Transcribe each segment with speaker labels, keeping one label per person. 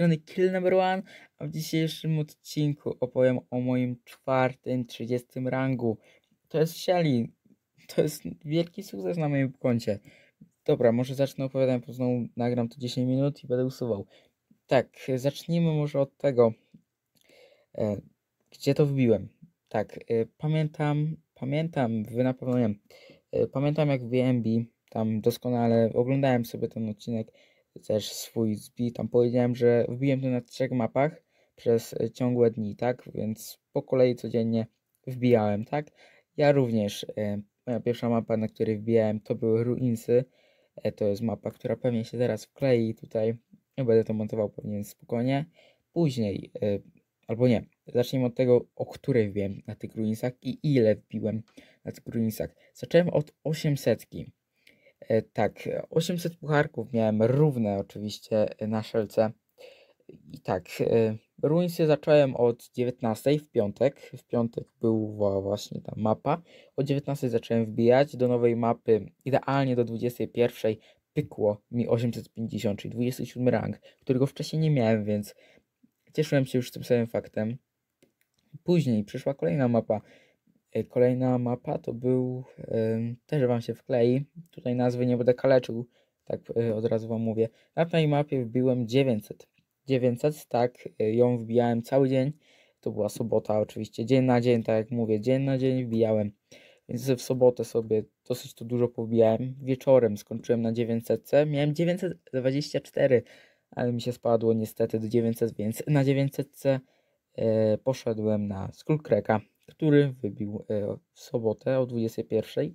Speaker 1: strony Kill Number One, a w dzisiejszym odcinku opowiem o moim 30. rangu. To jest Shelly, to jest wielki sukces na moim koncie. Dobra, może zacznę opowiadać, bo znowu nagram to 10 minut i będę usuwał. Tak, zacznijmy może od tego, gdzie to wbiłem. Tak, pamiętam, wy na pewno nie. Pamiętam jak w BNB, tam doskonale oglądałem sobie ten odcinek, też swój zbi, tam powiedziałem, że wbiłem to na 3 mapach przez ciągłe dni, tak, więc po kolei codziennie wbijałem, tak. Ja również, moja pierwsza mapa, na której wbijałem, to były Ruinsy, to jest mapa, która pewnie się teraz wklei tutaj, będę to montował pewnie spokojnie, później, albo nie, zacznijmy od tego, o której wbiłem na tych Ruinsach i ile wbiłem na tych Ruinsach. Zacząłem od 800. Tak, 800 pucharków miałem równe oczywiście na szelce. I tak, Ruinsy zacząłem od 19 w piątek. W piątek była właśnie ta mapa. O 19 zacząłem wbijać do nowej mapy. Idealnie do 21 pykło mi 850, czyli 27 rank, którego wcześniej nie miałem, więc cieszyłem się już tym samym faktem. Później przyszła kolejna mapa. Kolejna mapa to był, też wam się wklei, tutaj nazwy nie będę kaleczył, tak od razu wam mówię. Na tej mapie wbiłem 900. 900, tak, ją wbijałem cały dzień. To była sobota oczywiście, dzień na dzień, tak jak mówię, dzień na dzień wbijałem. Więc w sobotę sobie dosyć to dużo powbijałem. Wieczorem skończyłem na 900, miałem 924, ale mi się spadło niestety do 900, więc na 900 poszedłem na Skullcracka, który wybił w sobotę o 21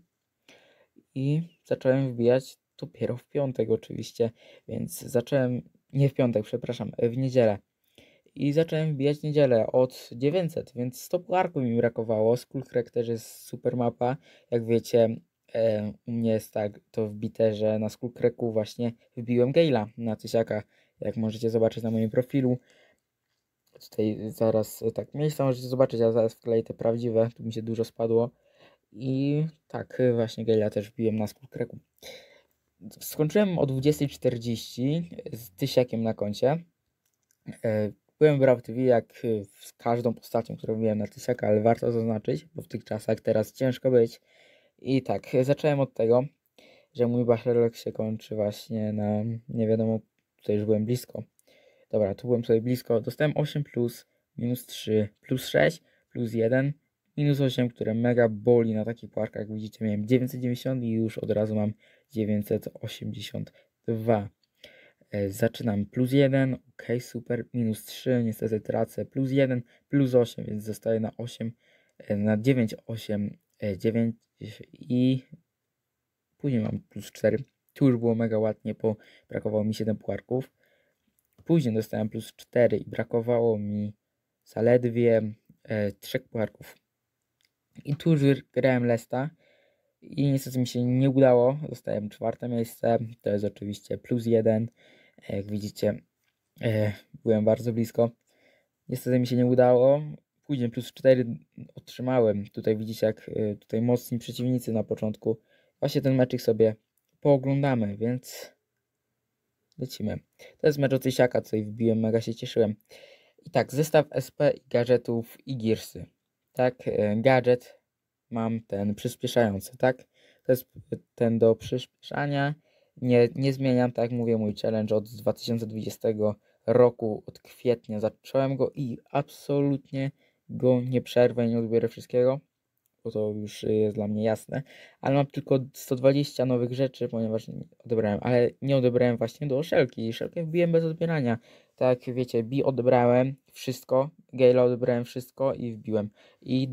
Speaker 1: i zacząłem wbijać dopiero w piątek oczywiście, więc zacząłem, nie w piątek, przepraszam, w niedzielę. I zacząłem wbijać niedzielę od 900, więc 100 pucharków mi brakowało. Skullcrack też jest super mapa, jak wiecie, u mnie jest tak to wbite, że na Skullcracku właśnie wbiłem Gale'a na tysiaka, jak możecie zobaczyć na moim profilu. Tutaj zaraz tak miejsca możecie zobaczyć, ja zaraz wkleję te prawdziwe, tu mi się dużo spadło. I tak, właśnie Gale'a też wbiłem na Skullcracku. Skończyłem o 20:40 z tysiakiem na koncie. Byłem Brawl TV jak z każdą postacią, którą wbiłem na tysiaka, ale warto zaznaczyć, bo w tych czasach teraz ciężko być. I tak, zacząłem od tego, że mój bachelor się kończy właśnie na, nie wiadomo, tutaj już byłem blisko. Dobra, tu byłem sobie blisko. Dostałem 8 plus, minus 3, plus 6, plus 1, minus 8, które mega boli na takich pułapkach. Jak widzicie, miałem 990 i już od razu mam 982. Zaczynam plus 1, ok, super, minus 3, niestety tracę, plus 1, plus 8, więc zostaję na 8, na 9, 8, 9 i później mam plus 4. Tu już było mega ładnie, bo brakowało mi 7 pucharków. Później dostałem plus 4 i brakowało mi zaledwie 3 pucharków. I tu już grałem Lesta i niestety mi się nie udało. Dostałem 4. miejsce, to jest oczywiście plus 1. Jak widzicie, byłem bardzo blisko. Niestety mi się nie udało. Później plus 4 otrzymałem. Tutaj widzicie, jak tutaj mocni przeciwnicy na początku. Właśnie ten meczyk sobie pooglądamy, więc lecimy. To jest mecz o tysiaka, tutaj wbiłem, mega się cieszyłem. I tak, zestaw SP i gadżetów i Gearsy. Tak, gadżet mam ten przyspieszający, tak? To jest ten do przyspieszania. Nie zmieniam, tak jak mówię, mój challenge od 2020 roku, od kwietnia zacząłem go i absolutnie go nie przerwę, nie odbiorę wszystkiego, bo to już jest dla mnie jasne, ale mam tylko 120 nowych rzeczy, ponieważ odebrałem, ale nie odebrałem właśnie do Shelki. Shelkę wbiłem bez odbierania. Tak jak wiecie, odebrałem wszystko, Gale'a odebrałem wszystko i wbiłem. I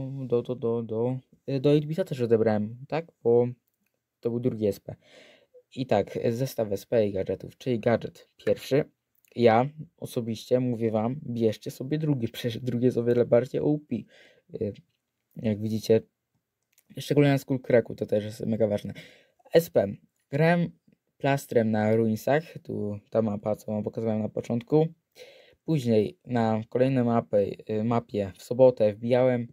Speaker 1: do Idbita też odebrałem, tak? Bo to był drugi SP. I tak, zestaw SP i gadżetów, czyli gadżet pierwszy. Ja osobiście mówię wam, bierzcie sobie drugi, przecież drugi jest o wiele bardziej OP. Jak widzicie, szczególnie na Skullcracku to też jest mega ważne. SP. Grałem plastrem na Ruinsach, tu ta mapa, co wam pokazałem na początku. Później na kolejnej mapie w sobotę wbijałem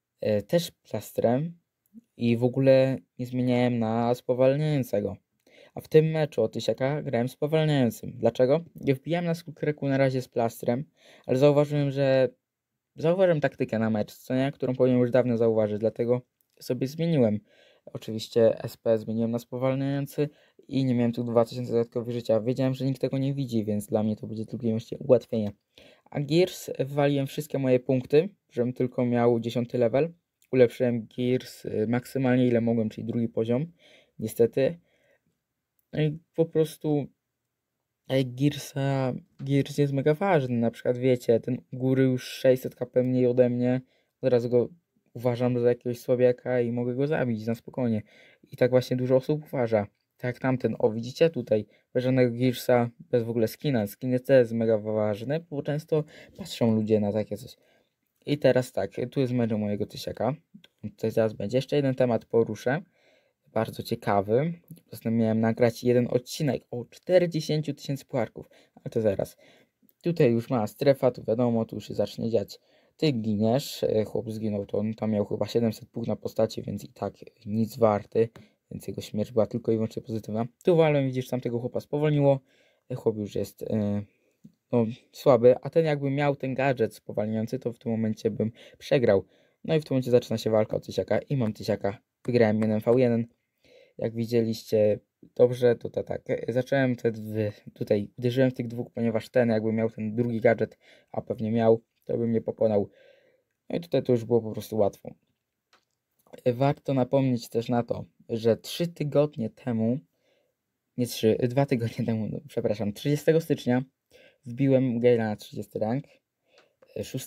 Speaker 1: też plastrem i w ogóle nie zmieniałem na spowalniającego. A w tym meczu o tysiaka grałem spowalniającym. Dlaczego? Nie wbijałem na skrót kreku na razie z plastrem, ale zauważyłem taktykę na mecz, co nie? Którą powinienem już dawno zauważyć, dlatego sobie zmieniłem. Oczywiście SP zmieniłem na spowalniający i nie miałem tu 2000 dodatkowych życia. Wiedziałem, że nikt tego nie widzi, więc dla mnie to będzie tylko i wyłącznie ułatwienie. A Gears waliłem wszystkie moje punkty, żebym tylko miał 10 level. Ulepszyłem Gears maksymalnie ile mogłem, czyli drugi poziom. Niestety. No i po prostu Gears jest mega ważny. Na przykład wiecie, ten u góry już 600 kp mniej ode mnie. Od razu go uważam za jakiegoś słabiaka i mogę go zabić na spokojnie. I tak właśnie dużo osób uważa. Tak jak tamten. O, widzicie tutaj bez żadnego Gearsa, bez w ogóle skina. Skin też jest mega ważny, bo często patrzą ludzie na takie coś. I teraz tak, tu jest mecz mojego tysiaka. Tutaj zaraz będzie. Jeszcze jeden temat poruszę. Bardzo ciekawy. Miałem nagrać jeden odcinek o 40 000 pucharków. Ale to zaraz. Tutaj już ma strefa, to wiadomo, tu już się zacznie dziać. Ty giniesz, chłop zginął, to on tam miał chyba 700 punktów na postaci, więc i tak nic warty. Więc jego śmierć była tylko i wyłącznie pozytywna. Tu walem widzisz, tamtego chłopa spowolniło. Chłop już jest no, słaby, a ten jakby miał ten gadżet spowalniający, to w tym momencie bym przegrał. No i w tym momencie zaczyna się walka o tysiaka i mam tysiaka. Wygrałem 1v1. Jak widzieliście dobrze, to tak. Zacząłem tutaj uderzyłem w tych dwóch, ponieważ ten jakby miał ten drugi gadżet, a pewnie miał, to bym nie pokonał. No i tutaj to już było po prostu łatwo. Warto napomnieć też na to, że 3 tygodnie temu, nie 2 tygodnie temu, no, przepraszam, 30 stycznia wbiłem Gale'a na 30 rank. 6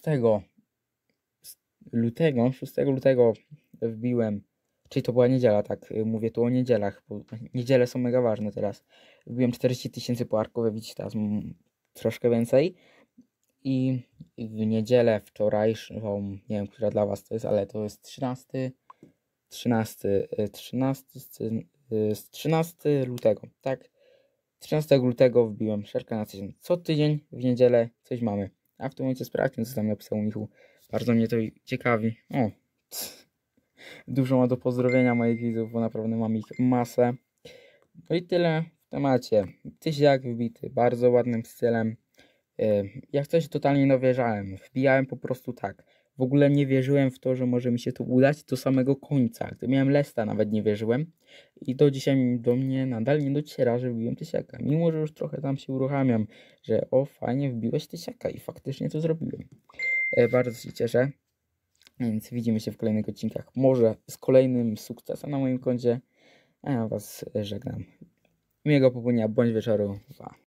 Speaker 1: lutego wbiłem, czyli to była niedziela, tak, mówię tu o niedzielach, bo niedziele są mega ważne teraz. Wbiłem 40 000 pucharków, widzicie teraz troszkę więcej. I w niedzielę wczorajszą, nie wiem, która dla was to jest, ale to jest 13 lutego, tak? 13 lutego wbiłem szerkę na tydzień. Co tydzień w niedzielę coś mamy. A w tym momencie sprawdźmy, co tam napisał Michał. Bardzo mnie to ciekawi. O, dużo ma do pozdrowienia moich widzów, bo naprawdę mam ich masę. No i tyle w temacie. Tysiak wybity, bardzo ładnym stylem. Jak coś totalnie nie wierzałem. Wbijałem po prostu tak. W ogóle nie wierzyłem w to, że może mi się to udać do samego końca. Gdy miałem Lesta, nawet nie wierzyłem. I do dzisiaj do mnie nadal nie dociera, że wbiłem tysiaka. Mimo, że już trochę tam się uruchamiam, że o fajnie wbiłeś tysiaka i faktycznie to zrobiłem. Bardzo się cieszę. Więc widzimy się w kolejnych odcinkach. Może z kolejnym sukcesem na moim koncie. A ja was żegnam. Miłego popołudnia bądź wieczoru. Pa.